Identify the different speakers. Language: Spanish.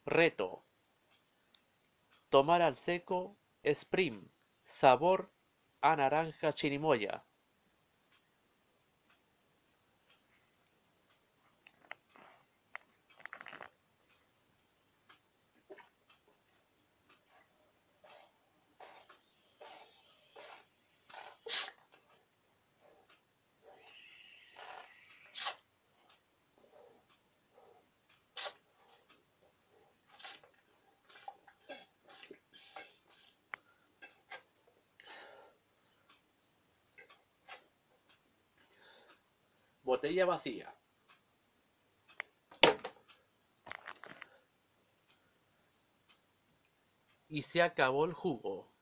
Speaker 1: Reto: tomar al seco Spring, sabor a naranja chirimoya. Botella vacía. Y se acabó el jugo.